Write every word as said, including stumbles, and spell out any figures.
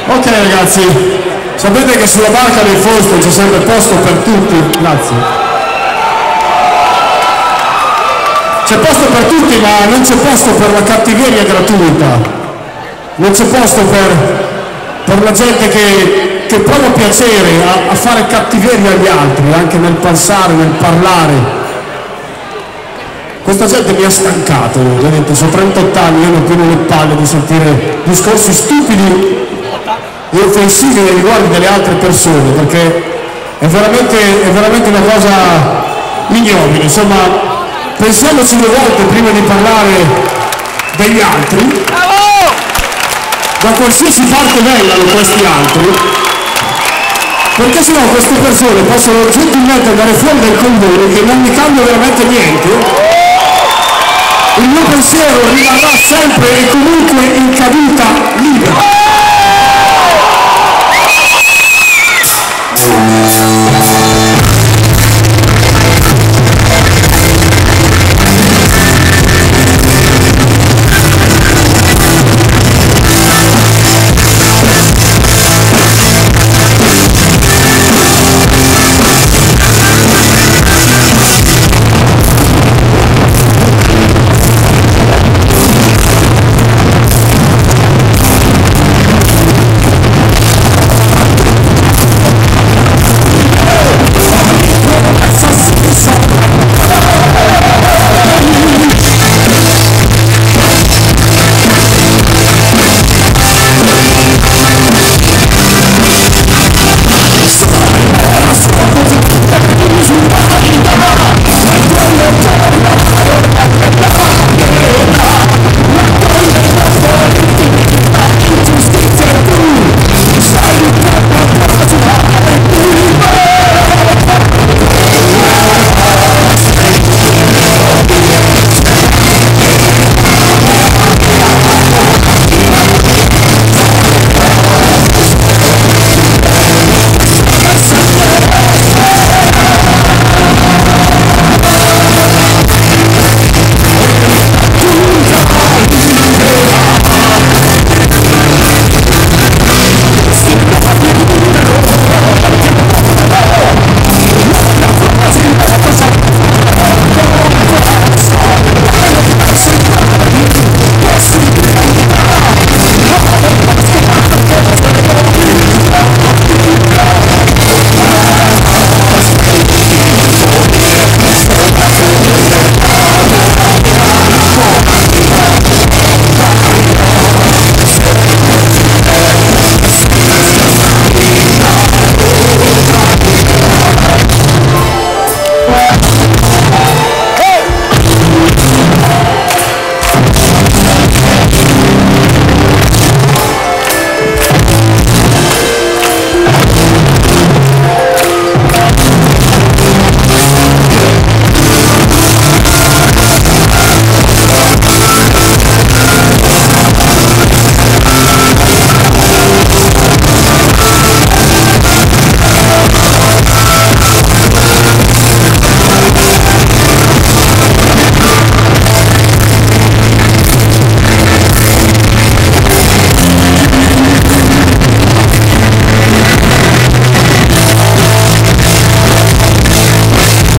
Ok ragazzi, sapete che sulla barca dei Fausto c'è sempre posto per tutti, grazie. C'è posto per tutti, ma non c'è posto per la cattiveria gratuita, non c'è posto per, per la gente che, che prova piacere a, a fare cattiveria agli altri, anche nel pensare, nel parlare. Questa gente mi ha stancato, vedete, sono trentotto anni, io non ho più le palle di sentire discorsi stupidi e offensivi nei riguardi delle altre persone, perché è veramente, è veramente una cosa ignobile. Insomma, pensiamoci due volte prima di parlare degli altri, da qualsiasi parte vengano questi altri, perché sennò queste persone possono gentilmente andare fuori dal condono che non mi cambia veramente niente. Il mio pensiero rimarrà sempre e comunque